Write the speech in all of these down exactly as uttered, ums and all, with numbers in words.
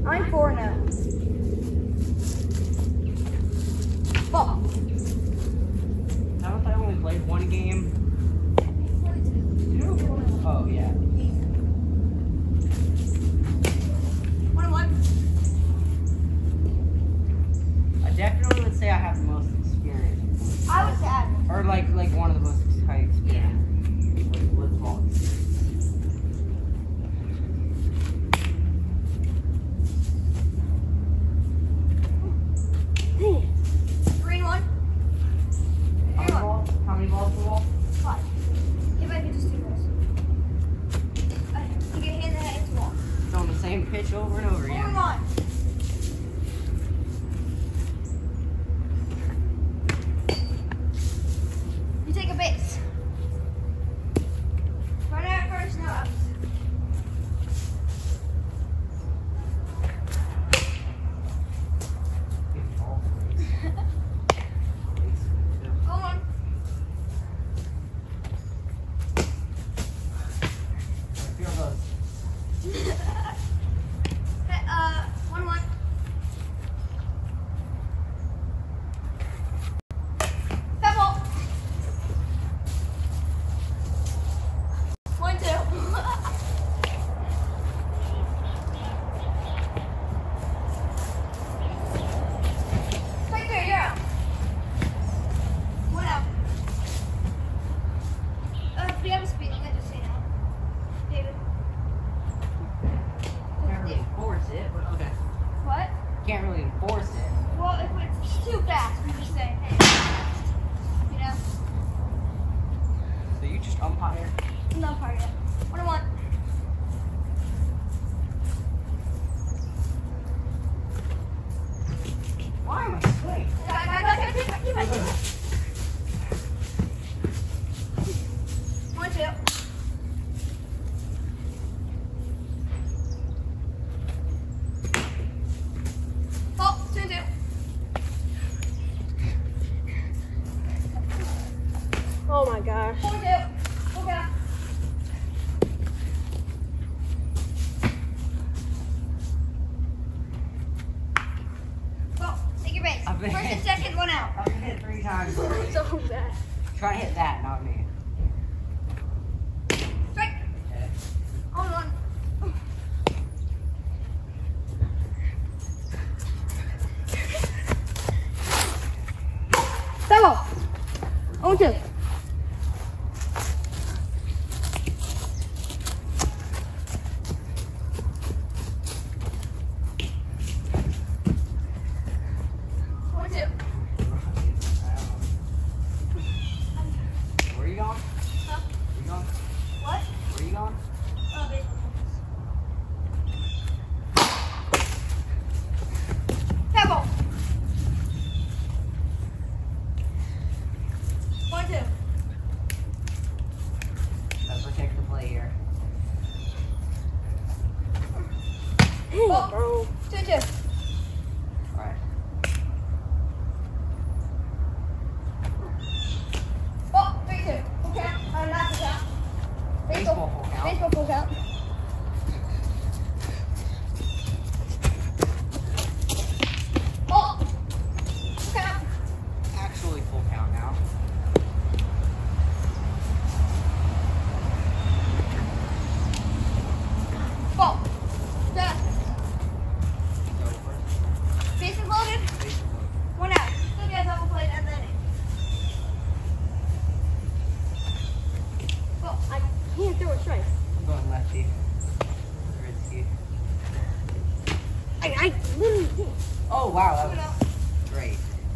I'm four now. Ball. Haven't I only played one game? Two? Oh, yeah. One one. I definitely would say I have the most experience. I would say admin. Or like like one of the most high experience. Like, with ball experience. Green one. How many balls? How many balls per ball? Five. If I could just do this. I, you get hit in the head, it's a wall. It's on the same pitch over and over Four again. one. You take a base. Run out first, no outs. Go on. Feel those. Hey, uh, one one. Pebble. One two. Right there, you're out. One out. Uh, we have a speed limit, just so you know. David. Can't really enforce it, but okay. What? Can't really enforce it. Well, if it's too fast, we just say, hey. You know? So you just umpire. I'm not part of it. What do I want? Why am I swinging? Back, back, back, back, back, back, back. One, two. Oh, two, two. Oh my gosh. Four, two. Okay. Go, take your base. I've been First and hit. second, one out. I've been hit three times already. So bad. Try to hit that, not me. Strike. Okay. Hold on. Double. Oh, two. One, two. Where are you going? Huh? Where you going? What? Where are you going? Oh, baseball. Pebble. One, two. Let's protect the play here. Oh, Bro. two, two. Alright. Oh, three, two. Full count. Uh, not full count. Baseball full count. Baseball full count. Oh, full count. Actually full count now. Ball. Done. It's over. Bases loaded. Baseball. One out. Still get a double play and then inning. Ball. I can't throw a strike. I'm going lefty. Risky. I, I literally can't. Oh wow, that Two out. was great.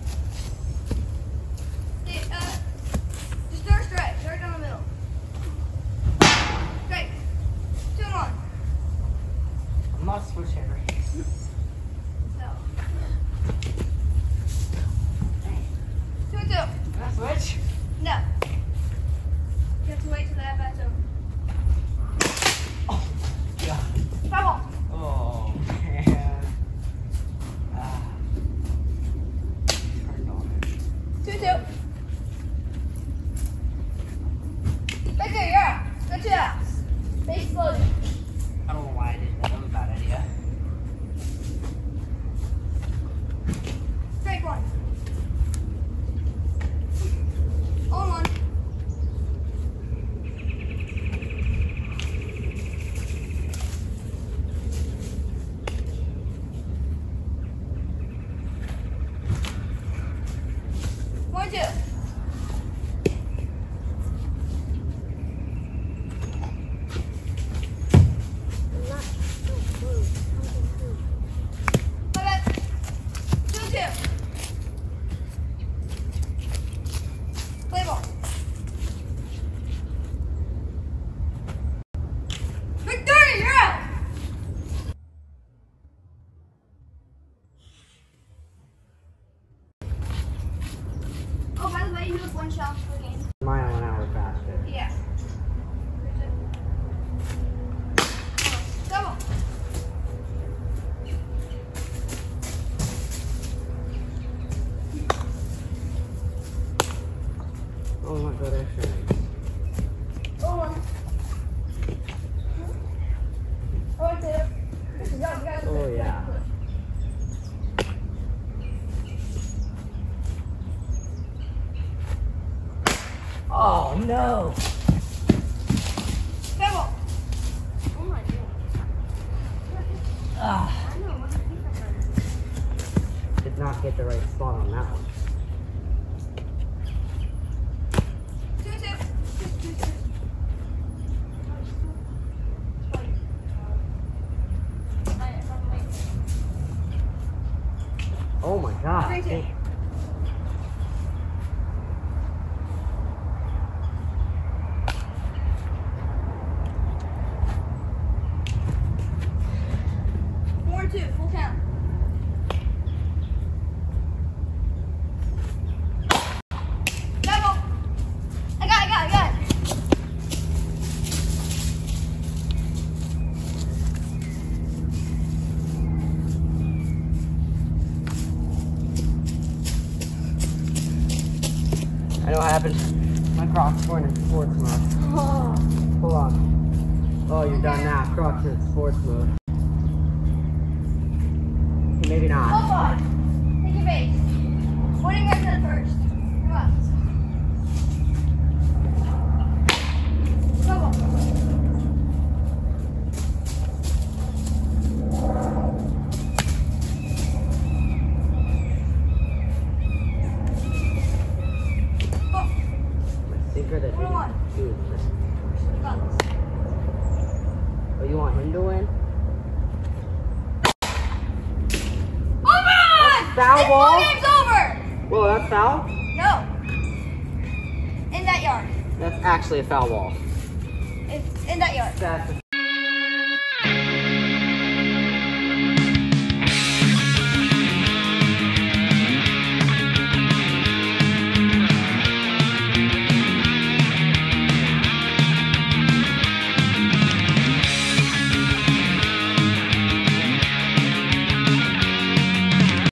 Okay, uh, just throw a strike. Right down the middle. Strike. Two and one. I'm not a switch hitter. No. Dang. Two and two. Can I switch? No. You have to wait till that bat's over. Oh god. Foul ball. Oh man. Ah. Turned on it. Two and two. Right there, you're out. Go two outs. Base loaded. I don't know why I did that. That was a bad idea. Mile an hour faster. Yeah. Come on. Oh my god, that's right. Oh. Oh, there. Oh yeah. Oh no! Come on. Oh my god. Ah, I know. What do you think about it? did not get the right spot on that one. Two, two. Two, two, two. Oh my god. Three, two. Four, two. Full count. Double. I got it, I got it, I got it. I know what happened. My Crocs weren't in sports mode. Oh. Hold on. Oh, you're done now. Crocs are in sports mode. Maybe not. Hold on. Take your base. What do you guys done first? Come on. Come on. Oh, My secret that Hold on. you do this. we got this. Oh, you want him to win? Oh my God! Foul This ball? game's over! Whoa, that's foul? No. In that yard. That's actually a foul ball. It's in that yard. That's a